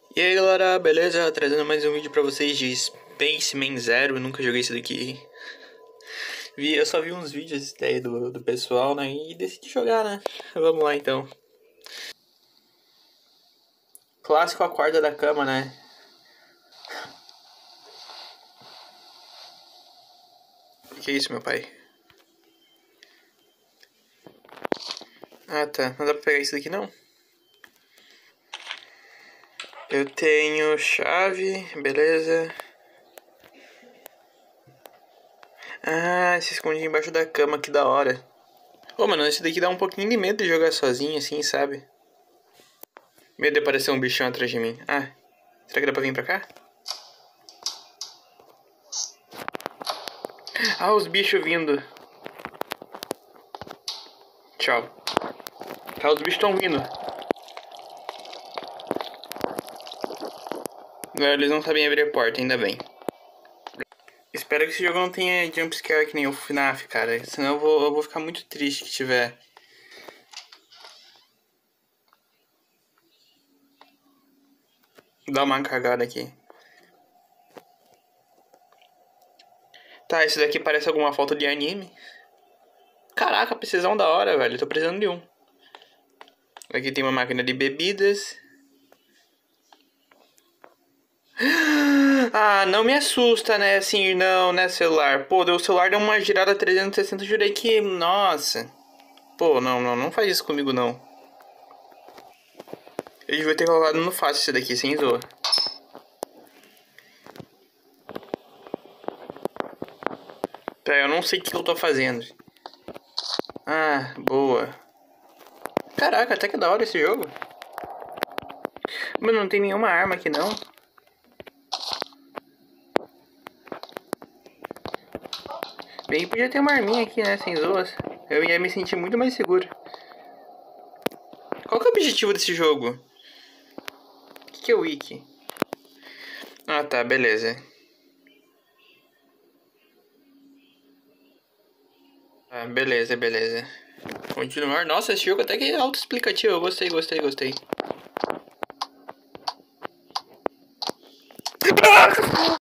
E aí galera, beleza? Trazendo mais um vídeo pra vocês de Spaceman Zero. Eu nunca joguei isso daqui. Eu só vi uns vídeos daí do pessoal, né? E decidi jogar, né? Vamos lá então. Clássico acorda da cama, né? Que isso, meu pai? Ah, tá. Não dá pra pegar isso daqui, não? Eu tenho chave, beleza. Ah, se esconde embaixo da cama, que da hora. Ô, mano, esse daqui dá um pouquinho de medo de jogar sozinho, assim, sabe? Medo de aparecer um bichão atrás de mim. Ah, será que dá pra vir pra cá? Ah, os bichos vindo. Tchau. Tá, os bichos estão vindo. Agora eles não sabem abrir a porta, ainda bem. Espero que esse jogo não tenha jumpscare que nem o FNAF, cara. Senão eu vou ficar muito triste que tiver. Dá uma cagada aqui. Tá, esse daqui parece alguma foto de anime. Caraca, precisão da hora, velho. Tô precisando de um. Aqui tem uma máquina de bebidas. Ah, não me assusta, né? Assim, não, né, celular? Pô, o celular deu uma girada 360, jurei que... Nossa. Pô, não faz isso comigo, não. Eu devia ter colocado no fácil esse daqui, sem zoa. Tá, eu não sei o que eu tô fazendo. Ah, boa. Caraca, até que da hora esse jogo. Mas não tem nenhuma arma aqui, não. Bem, podia ter uma arminha aqui, né, sem zoas. Eu ia me sentir muito mais seguro. Qual que é o objetivo desse jogo? O que é o Wiki? Ah, tá, beleza. Ah, beleza. Continuar. Nossa, esse jogo até que é autoexplicativo. Eu gostei.